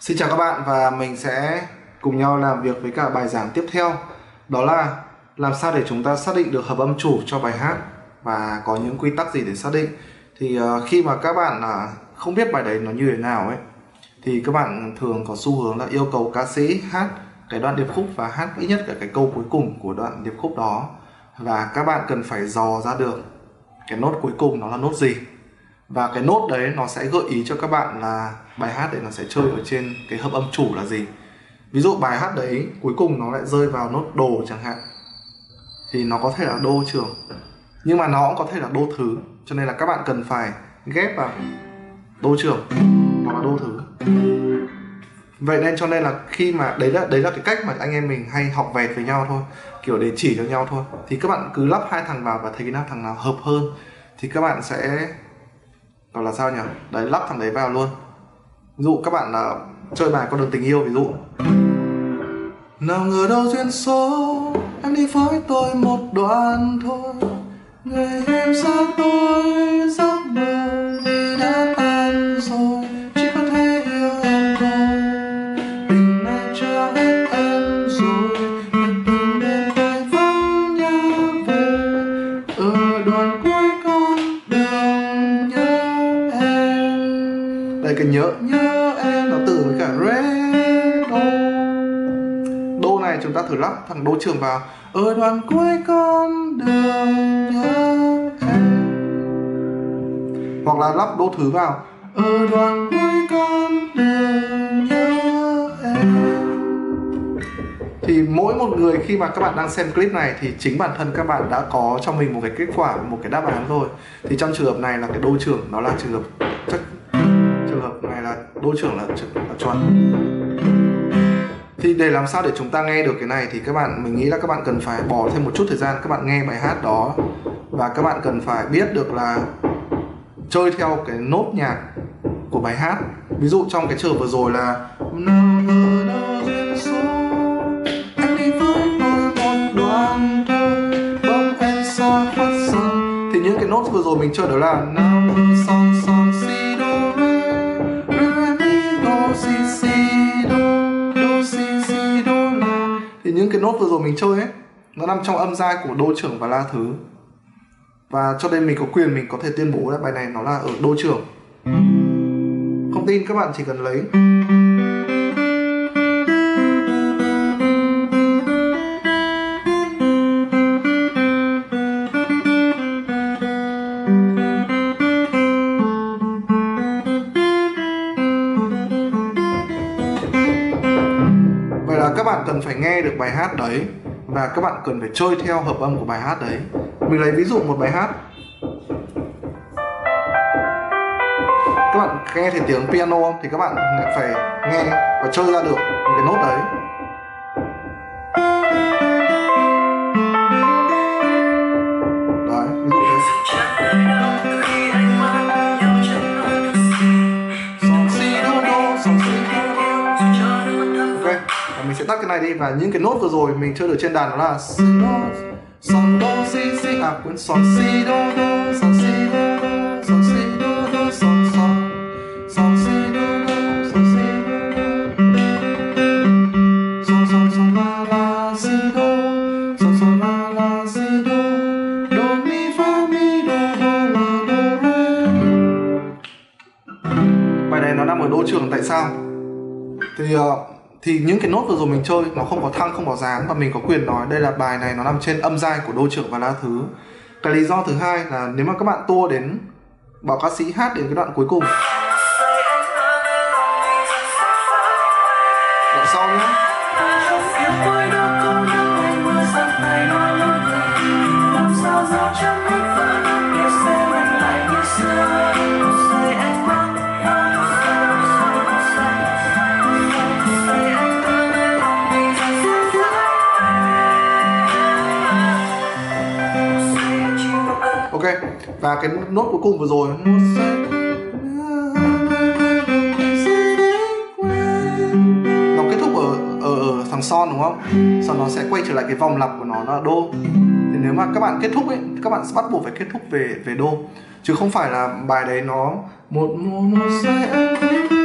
Xin chào các bạn và mình sẽ cùng nhau làm việc với cả bài giảng tiếp theo. Đó là làm sao để chúng ta xác định được hợp âm chủ cho bài hát và có những quy tắc gì để xác định. Thì khi mà các bạn không biết bài đấy nó như thế nào ấy, thì các bạn thường có xu hướng là yêu cầu ca sĩ hát cái đoạn điệp khúc và hát ít nhất cả cái câu cuối cùng của đoạn điệp khúc đó. Và các bạn cần phải dò ra được cái nốt cuối cùng nó là nốt gì. Và cái nốt đấy nó sẽ gợi ý cho các bạn là bài hát đấy nó sẽ chơi ở trên cái hợp âm chủ là gì. Ví dụ bài hát đấy cuối cùng nó lại rơi vào nốt đồ chẳng hạn, thì nó có thể là đô trưởng, nhưng mà nó cũng có thể là đô thứ. Cho nên là các bạn cần phải ghép vào đô trưởng hoặc là đô thứ. Vậy nên cho nên là khi mà đấy là cái cách mà anh em mình hay học vẹt với nhau thôi, kiểu để chỉ cho nhau thôi. Thì các bạn cứ lắp hai thằng vào và thấy cái thằng nào hợp hơn thì các bạn sẽ gọi là sao nhỉ? Đấy, lắp thằng đấy vào luôn. Ví dụ các bạn là chơi bài con đường tình yêu, ví dụ nào ngờ đâu duyên số em đi với tôi một đoạn thôi, người em xa tôi giấc mơ đi đã tan rồi, chỉ có thể yêu em thôi, tình này cho hết em rồi, từng đêm tôi vẫn nhớ về ở đoạn cuối con đường nhớ em. Đây, cái nhớ em nó từ với cả ré đô này. Chúng ta thử lắp thằng đô trưởng vào ở đoạn cuối con đường nhớ em, hoặc là lắp đô thứ vào ở đoạn cuối con đường nhớ em. Thì mỗi một người khi mà các bạn đang xem clip này thì chính bản thân các bạn đã có cho mình một cái kết quả, một cái đáp án rồi. Thì trong trường hợp này là cái đô trưởng nó là trường hợp trường hợp này là đô trưởng là chuẩn. Thì để làm sao để chúng ta nghe được cái này thì mình nghĩ là các bạn cần phải bỏ thêm một chút thời gian các bạn nghe bài hát đó, và các bạn cần phải biết được là chơi theo cái nốt nhạc của bài hát. Ví dụ trong cái trường vừa rồi là em đi với tôi một đoạn thôi, bỗng em xa khuất dần, thì những cái nốt vừa rồi mình chơi đó là son son si do re mi do si do la. Thì những cái nốt vừa rồi mình chơi ấy nó nằm trong âm giai của đô trưởng và la thứ, và cho nên mình có quyền mình có thể tuyên bố là bài này nó là ở đô trưởng. Không tin các bạn chỉ cần lấy các bạn cần phải nghe được bài hát đấy và các bạn cần phải chơi theo hợp âm của bài hát đấy. Mình lấy ví dụ một bài hát, các bạn nghe thấy tiếng piano không? Thì các bạn phải nghe và chơi ra được những cái nốt đấy. Đấy, ví dụ thế. Mình sẽ tắt cái này đi, và những cái nốt vừa rồi mình chơi được trên đàn đó là si son do si si, quên, son si do son si do son si do son son si do son si son la si do son la si do mi fa mi do la do re. Bài này nó nằm ở đô trưởng, tại sao? Thì những cái nốt vừa rồi mình chơi nó không có thăng không có gián, và mình có quyền nói đây là bài này nó nằm trên âm giai của đô trưởng và la thứ. Cái lý do thứ hai là nếu mà các bạn tua đến bảo ca sĩ hát đến cái đoạn cuối cùng, đoạn sau nhé, ok. Và cái nốt cuối cùng vừa rồi nó kết thúc ở thằng son, đúng không? Sau nó sẽ quay trở lại cái vòng lặp của nó là đô. Thì nếu mà các bạn kết thúc ấy, các bạn bắt buộc phải kết thúc về đô, chứ không phải là bài đấy nó một sẽ